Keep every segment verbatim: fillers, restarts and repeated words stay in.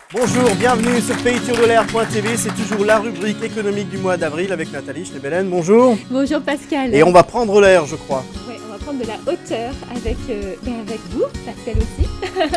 Bonjour, bienvenue sur pays tour de l'air point t v, c'est toujours la rubrique économique du mois d'avril avec Nathalie Schnebelen. Bonjour. Bonjour Pascal. Et on va prendre l'air, je crois. Oui, on va prendre de la hauteur avec, euh, ben avec vous, Pascal aussi.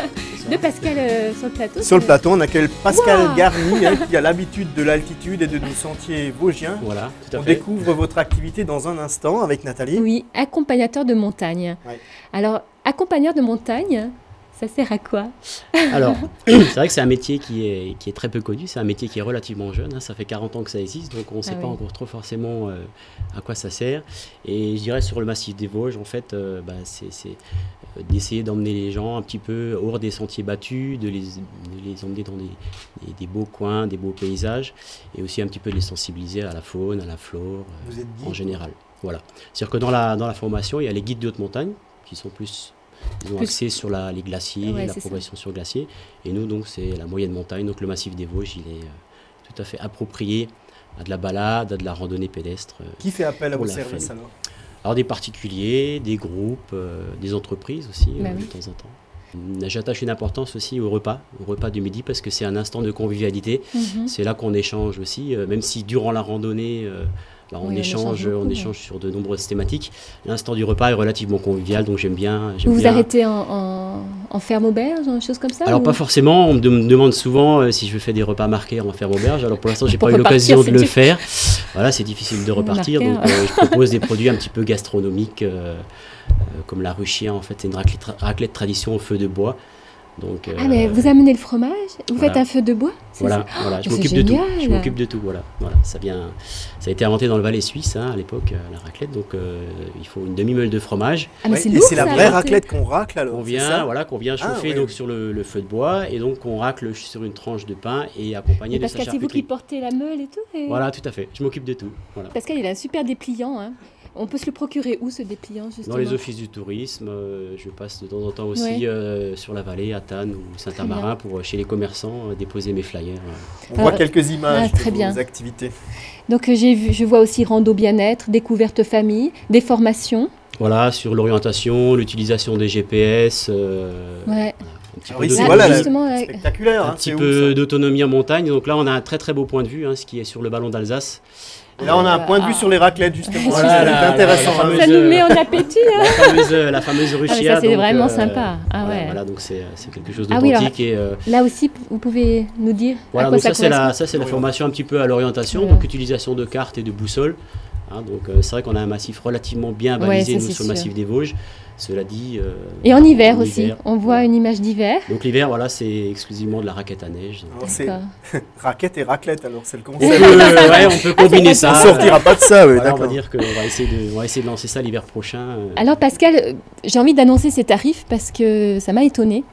De Pascal euh, sur le plateau. Sur le plateau, on accueille Pascal wow. Garny hein, qui a l'habitude de l'altitude et de nos sentiers vosgiens. Voilà, tout à on fait. découvre votre activité dans un instant avec Nathalie. Oui, accompagnateur de montagne. Ouais. Alors, accompagneur de montagne, ça sert à quoi? Alors, c'est vrai que c'est un métier qui est, qui est très peu connu, c'est un métier qui est relativement jeune, hein, ça fait quarante ans que ça existe, donc on ne sait ah pas oui. encore trop forcément euh, à quoi ça sert. Et je dirais sur le massif des Vosges, en fait, euh, bah, c'est euh, d'essayer d'emmener les gens un petit peu hors des sentiers battus, de les, de les emmener dans des, des, des beaux coins, des beaux paysages, et aussi un petit peu de les sensibiliser à la faune, à la flore, Vous êtes euh, en général. Voilà. C'est-à-dire que dans la, dans la formation, il y a les guides de haute montagne, qui sont plus... Ils ont Plus... axé sur la, les glaciers, ouais, la progression ça. sur glacier. Et nous, donc, c'est la moyenne montagne. Donc, le massif des Vosges, il est euh, tout à fait approprié à de la balade, à de la randonnée pédestre. Euh, Qui fait appel à vos services alors? Alors, des particuliers, des groupes, euh, des entreprises aussi, bah euh, oui. de temps en temps. J'attache une importance aussi au repas, au repas du midi, parce que c'est un instant de convivialité. Mm-hmm. C'est là qu'on échange aussi, euh, même si durant la randonnée... Euh, Bah, on, oui, échange, on, échange, beaucoup, on ouais. échange sur de nombreuses thématiques. L'instant du repas est relativement convivial, donc j'aime bien. Vous vous bien... arrêtez en, en, en ferme auberge, des choses comme ça? Alors ou... pas forcément, on me, de, me demande souvent euh, si je fais des repas marqués en ferme auberge. Alors pour l'instant, j'ai pas eu l'occasion de le faire. Voilà, c'est difficile de repartir, marquer, donc euh, je propose des produits un petit peu gastronomiques, euh, euh, comme la ruchia. En fait, c'est une raclette, raclette tradition au feu de bois. Donc, euh, ah mais vous amenez le fromage, vous voilà. faites un feu de bois. Voilà, ça voilà. je oh, m'occupe de tout. Je m'occupe de tout. Voilà, voilà. Ça vient, ça a été inventé dans le Valais suisse hein, à l'époque, euh, la raclette. Donc euh, il faut une demi-meule de fromage. Ah, mais ouais, c'est et c'est la vraie raclette qu'on racle alors. On vient, voilà, qu'on vient chauffer ah, ouais. donc sur le, le feu de bois et donc on racle sur une tranche de pain et accompagné de sa charcuterie. Pascal, c'est vous qui portez la meule et tout. Et... Voilà, tout à fait. Je m'occupe de tout. Voilà. Pascal, il a un super dépliant. Hein. On peut se le procurer où, ce dépliant, justement? Dans les offices du tourisme. Euh, je passe de temps en temps aussi ouais. euh, sur la vallée, à Tannes ou Saint-Amarin, pour chez les commerçants euh, déposer mes flyers. Euh. On Alors, voit quelques images ah, très de bien. vos activités. Donc, j'ai vu, je vois aussi rando bien-être, découverte famille, des formations. Voilà, sur l'orientation, l'utilisation des G P S. Euh, ouais. Un petit peu, ici, voilà, là, spectaculaire. Un hein, petit peu d'autonomie en montagne. Donc là, on a un très très beau point de vue, hein, ce qui est sur le ballon d'Alsace. Et là, on a un point de vue ah. sur les raclettes, justement. Voilà, c'est la, intéressant. La, la fameuse, ça nous met en appétit. Hein. La fameuse, la fameuse ruchia. Ah, ça, c'est vraiment euh, sympa. Ah, voilà, ouais. voilà, donc c'est quelque chose d'authentique. Ah, oui, euh... Là aussi, vous pouvez nous dire voilà, à quoi donc ça, ça, correspond. La, ça, c'est la formation un petit peu à l'orientation, voilà. Donc utilisation de cartes et de boussoles. Hein, donc euh, c'est vrai qu'on a un massif relativement bien balisé, ouais, nous, sur sûr. le massif des Vosges. Cela dit... Euh, et en hiver en aussi, hiver, on voit ouais. une image d'hiver. Donc l'hiver, voilà, c'est exclusivement de la raquette à neige. C'est raquette et raclette, alors c'est le concept. On peut, euh, ouais, on peut combiner ah, ça. On ne sortira pas de ça, oui, voilà, on va dire qu'on va essayer de, on va essayer de lancer ça l'hiver prochain. Euh. Alors Pascal, j'ai envie d'annoncer ces tarifs parce que ça m'a étonnée.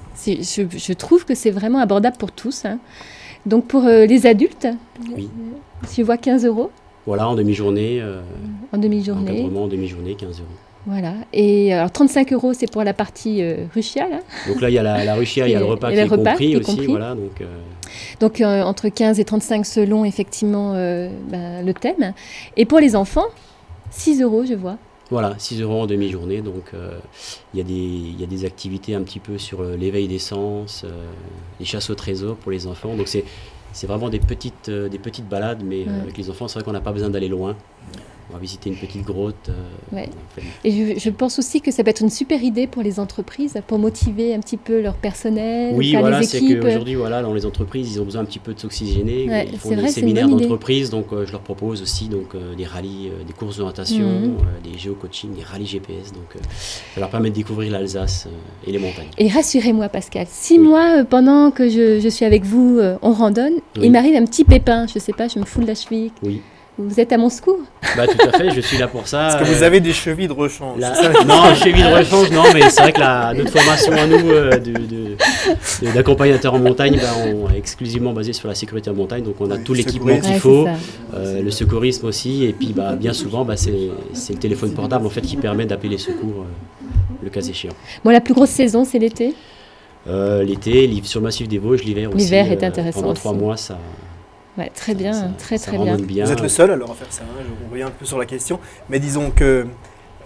Je, je trouve que c'est vraiment abordable pour tous. Hein. Donc pour euh, les adultes, oui. je vois quinze euros. Voilà, en demi-journée. Euh, en demi-journée. Encadrement en demi-journée, quinze euros. Voilà. Et alors trente-cinq euros, c'est pour la partie euh, ruchia. Là. Donc là, il y a la, la ruchia, il y a le repas, qui, le est repas compris qui est aussi. Compris. Voilà, donc euh... donc euh, entre quinze et trente-cinq selon effectivement euh, ben, le thème. Et pour les enfants, six euros, je vois. Voilà, six euros en demi-journée. Donc euh, il y a des, il y a des activités un petit peu sur euh, l'éveil des sens, euh, les chasses au trésor pour les enfants. Donc c'est c'est vraiment des petites, euh, des petites balades, mais ouais. euh, avec les enfants, c'est vrai qu'on n'a pas besoin d'aller loin. On va visiter une petite grotte. Euh, ouais. Et je, je pense aussi que ça peut être une super idée pour les entreprises, pour motiver un petit peu leur personnel, oui, faire voilà, les équipes. Oui, voilà, c'est qu'aujourd'hui, voilà, dans les entreprises, ils ont besoin un petit peu de s'oxygéner. Ouais, ils font des vrai, séminaires d'entreprise, donc euh, je leur propose aussi donc, euh, des rallyes, euh, des courses d'orientation, mmh. euh, des géo-coaching, des rallyes G P S. Donc euh, ça leur permet de découvrir l'Alsace euh, et les montagnes. Et rassurez-moi, Pascal, si oui. moi, euh, pendant que je, je suis avec vous, euh, on randonne, oui. il m'arrive un petit pépin, je ne sais pas, je me fous de la cheville. Oui. Vous êtes à mon secours? Bah tout à fait, je suis là pour ça. Est-ce que vous avez des chevilles de rechange? La... Non, chevilles de rechange, non, mais c'est vrai que la, notre formation à nous euh, d'accompagnateurs en montagne, bah, on est exclusivement basée sur la sécurité en montagne, donc on a oui, tout l'équipement qu'il ouais, faut, euh, le secourisme aussi, et puis bah, bien souvent, bah, c'est le téléphone portable en fait qui permet d'appeler les secours euh, le cas échéant. Bon, la plus grosse saison, c'est l'été? euh, L'été, sur le massif des Vosges, l'hiver aussi. L'hiver est intéressant. Euh, pendant aussi. trois mois, ça. Ouais, très bien, ça, très ça très bien. bien. Vous êtes le seul alors à faire ça, hein, je reviens un peu sur la question, mais disons que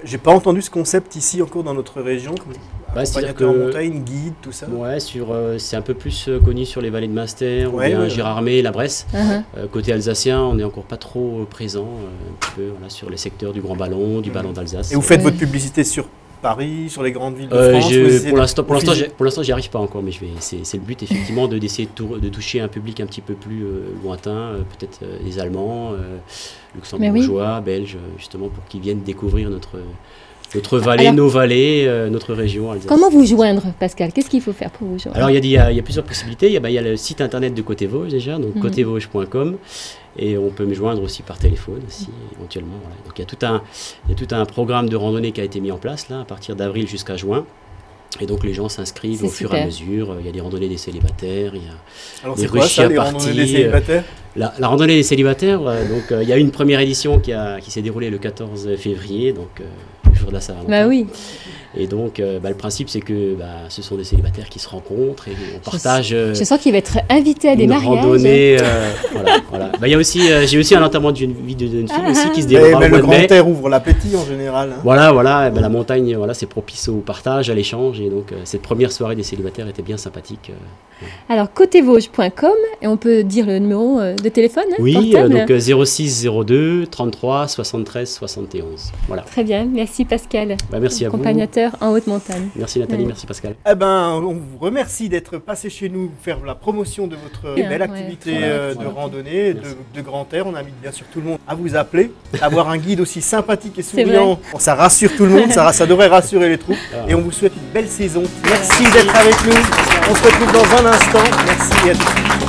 J'ai pas entendu ce concept ici encore dans notre région. Bah, accompagnateur en montagne, guide, tout ça. Ouais, sur, euh, c'est un peu plus euh, connu sur les vallées de Munster, ouais, ou bien ouais, Gérardmer, la Bresse. Uh-huh. euh, côté alsacien, on n'est encore pas trop euh, présent euh, un petit peu, voilà, sur les secteurs du Grand Ballon, du mmh. Ballon d'Alsace. Et vous faites ouais. votre publicité sur Paris, sur les grandes villes de euh, France je, Pour l'instant, pour l'instant, pour l'instant, j'y arrive pas encore, mais je vais. C'est, c'est le but effectivement de d'essayer de, tour, de toucher un public un petit peu plus euh, lointain, euh, peut-être euh, les Allemands, euh, luxembourgeois, oui. belges, justement pour qu'ils viennent découvrir notre. Notre vallée, Alors, nos vallées, euh, notre région Alsace. Comment vous joindre, Pascal? Qu'est-ce qu'il faut faire pour vous joindre? Alors, il y, y, y a plusieurs possibilités. Il y, bah, y a le site internet de Côté Vosges déjà, donc mm-hmm. côté vosges point com. Et on peut me joindre aussi par téléphone, aussi, mm-hmm. éventuellement. Voilà. Donc, il y, a tout un, y a tout un programme de randonnée qui a été mis en place, là, à partir d'avril jusqu'à juin. Et donc, les gens s'inscrivent C'est au super. fur et à mesure. Il y a des randonnées des célibataires, il y a Alors, des rushs à partie. Randonnées des célibataires la, la randonnée des célibataires, euh, donc il euh, y a une première édition qui, a, qui s'est déroulée le quatorze février, donc euh, le jour de la Saint-Valentin. Bah oui. Et donc, euh, bah, le principe, c'est que bah, ce sont des célibataires qui se rencontrent et on partage. Euh, je sens qu'il va être invité à des une mariages. Randonnée, euh, voilà, voilà. Bah, y a aussi, euh, j'ai aussi un enterrement d'une vie de jeune fille ah, aussi qui se déroule. Mais le grand air ouvre l'appétit en général. Hein. Voilà, voilà. Bah, la montagne, voilà, c'est propice au partage, à l'échange, et donc euh, cette première soirée des célibataires était bien sympathique. Euh, ouais. Alors, côté vosges point com, et on peut dire le numéro euh, de téléphone. Hein, oui, euh, donc euh, zéro six zéro deux trente-trois soixante-treize soixante et onze. Voilà. Très bien, merci Pascal. Bah, merci à vous. Accompagnateur en haute montagne. Merci Nathalie, ouais. merci Pascal. Eh ben, on vous remercie d'être passé chez nous faire la promotion de votre bien, belle activité ouais. euh, voilà, de voilà. randonnée, de, de grand air. On invite bien sûr tout le monde à vous appeler. Avoir un guide aussi sympathique et souriant, bon, ça rassure tout le monde, ça, ça devrait rassurer les troupes. Ah. Et on vous souhaite une belle saison. Merci, merci. d'être avec nous. On se retrouve dans un instant. Merci à tous.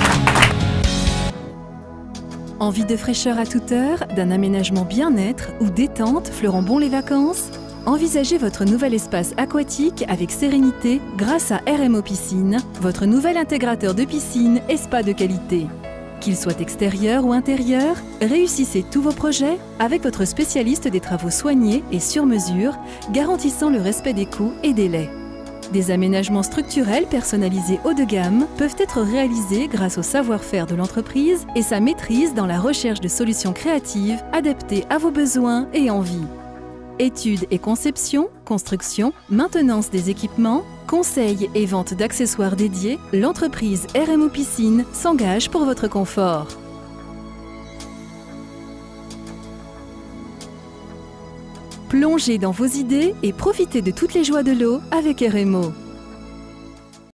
Envie de fraîcheur à toute heure, d'un aménagement bien-être ou détente fleurant bon les vacances? Envisagez votre nouvel espace aquatique avec sérénité grâce à R M O Piscine, votre nouvel intégrateur de piscine et spa de qualité. Qu'il soit extérieur ou intérieur, réussissez tous vos projets avec votre spécialiste des travaux soignés et sur mesure, garantissant le respect des coûts et délais. Des aménagements structurels personnalisés haut de gamme peuvent être réalisés grâce au savoir-faire de l'entreprise et sa maîtrise dans la recherche de solutions créatives adaptées à vos besoins et envies. Études et conception, construction, maintenance des équipements, conseils et vente d'accessoires dédiés, l'entreprise R M O Piscine s'engage pour votre confort. Plongez dans vos idées et profitez de toutes les joies de l'eau avec R M O.